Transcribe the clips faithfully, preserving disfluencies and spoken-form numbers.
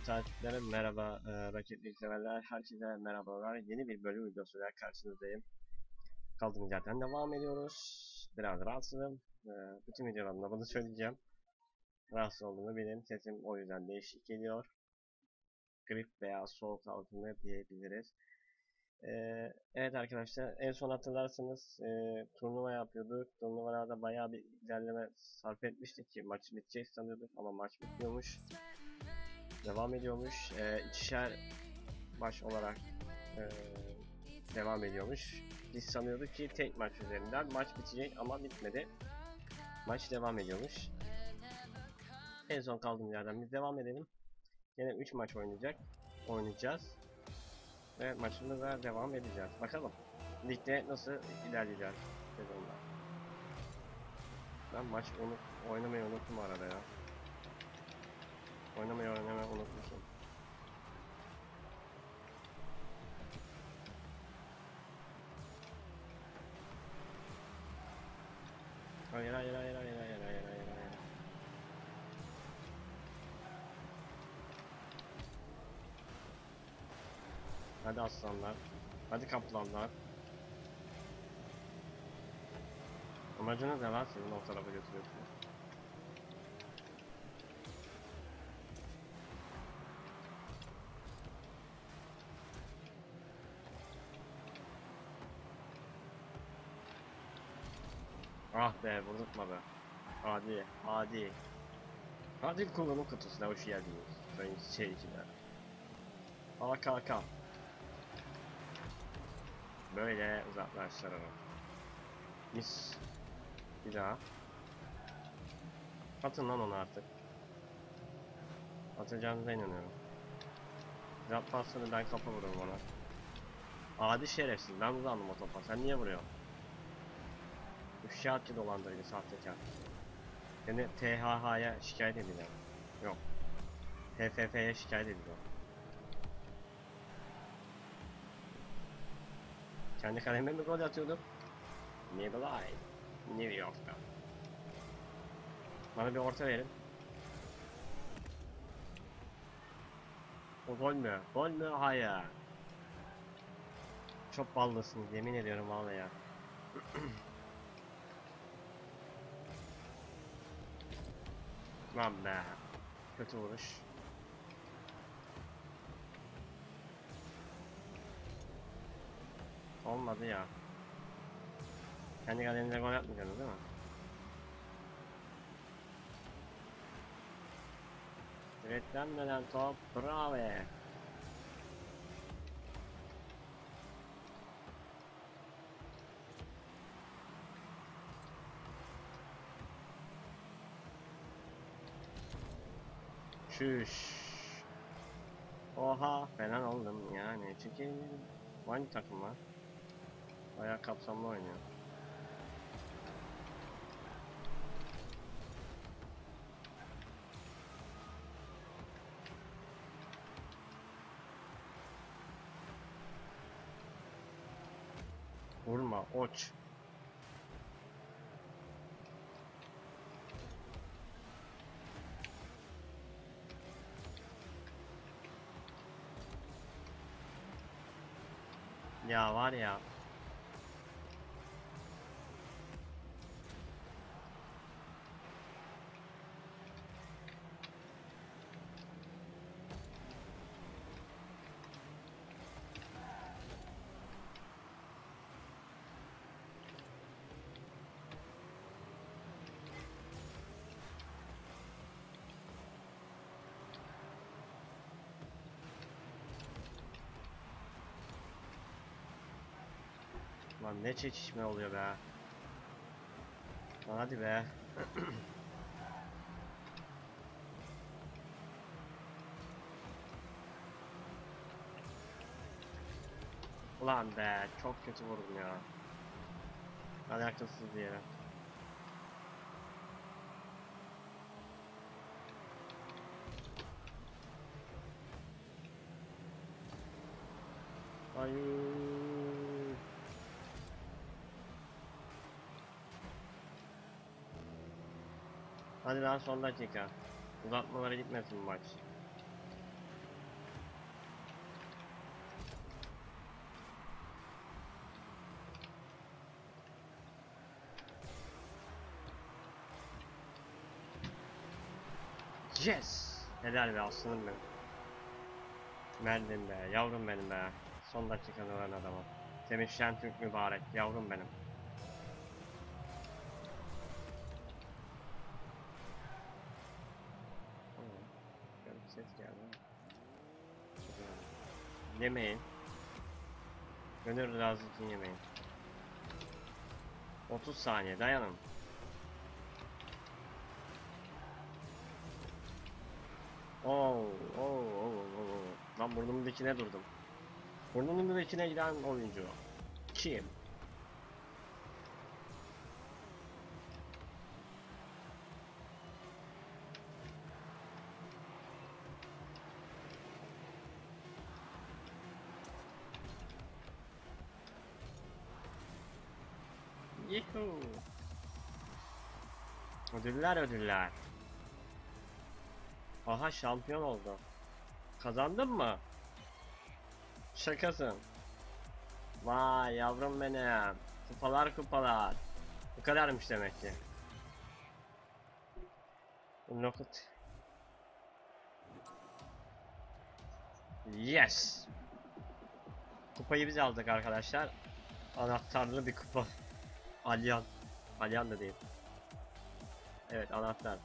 takipçilerim merhaba, e, Rocket League severler, herkese merhabalar. Yeni bir bölüm videosuyla karşınızdayım. Kaldığımız yerden devam ediyoruz. Biraz rahatsızım. E, bütün videolarımda bunu söyleyeceğim. Rahatsız olduğumu bilin. Sesim o yüzden değişik geliyor. Grip veya soğuk altında diyebiliriz. E, evet arkadaşlar, en son hatırlarsanız e, turnuva yapıyorduk. Turnuvalarda bayağı bir ilerleme sarf etmiştik ki maç bitecek sanıyorduk ama maç bitmiyormuş. Devam ediyormuş. E, ikişer maç olarak e, devam ediyormuş. Biz sanıyorduk ki tek maç üzerinden maç bitecek ama bitmedi. Maç devam ediyormuş. En son kaldığımız yerden biz devam edelim. Yine üç maç oynayacak. Oynayacağız. Ve maçımıza devam edeceğiz. Bakalım. Ligde nasıl ilerleyeceğiz sezonda. Ben maç unut, oynamayı unuttum arada ya. Oynamayı oynamayı unutmuşum. Hayır hayır hayır hayır hayır hayır hayır hayır. Hadi aslanlar. Hadi kaplanlar. Amacınız ne lan senin o tarafa götürüyorsun? Ah be vurdurtmadı. Adi, adi. Adil kullanım kutusuna hoş geldiniz. Sayın seyirciler. A K K. Böyle uzaklaştıralım. Mis. Bir daha. Atın lan onu artık. Atacağınıza inanıyorum. Zat pasını ben kafa vururum ona. Adi şerefsiz. Ben uzandım o topa. Sen niye vuruyorsun? Üşşatçı dolandırıcı sahtekar. Seni T H H'ya şikayet edeceğim. Yok. T F F'ye şikayet edeceğim. Kendi kaleme mi gol atıyordum? Maybelline. New York'ta. Bana bir orta verin. O gol mü? Gol mü? Hayır. Çok ballısınız yemin ediyorum vallahi ya. Lan be. Kötü vuruş. Olmadı ya. Kendi kalenize gol atmayacaksınız değil mi? Üretlenmeden top. Bravo. Şüş. Oha fena oldum yani. Çünkü hangi takım var? Bayağı kapsamlı oynuyor. Vurma oç. Ya var ya. Lan ne çekişme oluyor be. Lan hadi be. Ulan be çok kötü vurdum ya. Alakasız bir yere. Hayır. Hadi lan son dakika. Uzatmalara gitmesin maç. Yes! Helal be aslanım benim. Merlin be, yavrum benim be. Son dakikanı veren adamım. Semih Şentürk mübarek, yavrum benim. Şöyle bir ses geldi. Yemeyin. Gönül razı için yemeyin. otuz saniye dayanın. Oo, oo, oo, oo. Lan burnumun dikine durdum. Burnumun dikine giden oyuncu. Kim? Yuhuu. Ödüller ödüller. Aha şampiyon oldu. Kazandın mı? Şakasın. Vay yavrum benim. Kupalar kupalar. Bu kadarmış demek ki. Nokut. Yes. Kupayı biz aldık arkadaşlar. Anahtarlı bir kupa. Alyan. Alyan da değil. Evet anahtar.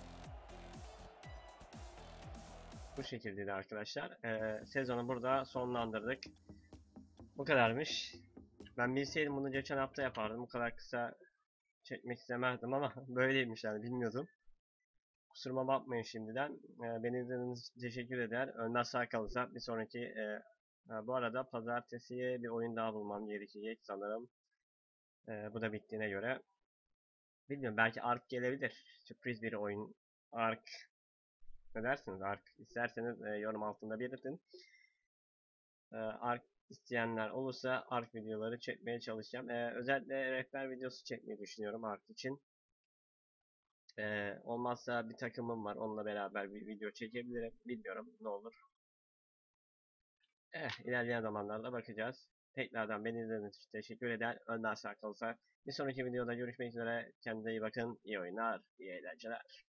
Bu şekildeydi arkadaşlar. Ee, sezonu burada sonlandırdık. Bu kadarmış. Ben bilseydim bunu geçen hafta yapardım. Bu kadar kısa çekmek istemezdim ama böyleymiş yani bilmiyordum. Kusuruma bakmayın şimdiden. Ee, beni izlediğiniz için teşekkür eder. Önden sağ kalırsa bir sonraki e, ha, bu arada pazartesiye bir oyun daha bulmam gerekecek sanırım. Ee, bu da bittiğine göre. Bilmiyorum belki Ark gelebilir. Sürpriz bir oyun. Ark. Ne dersiniz Ark? İsterseniz e, yorum altında belirtin. Ee, Ark isteyenler olursa Ark videoları çekmeye çalışacağım. Ee, özellikle rehber videosu çekmeyi düşünüyorum Ark için. Ee, olmazsa bir takımım var. Onunla beraber bir video çekebilirim. Bilmiyorum ne olur. Eh, ilerleyen zamanlarda bakacağız. Tekrardan beni izlediğiniz için teşekkür eder. Önden sağ kalırsa bir sonraki videoda görüşmek üzere. Kendinize iyi bakın. İyi oyunlar, iyi eğlenceler.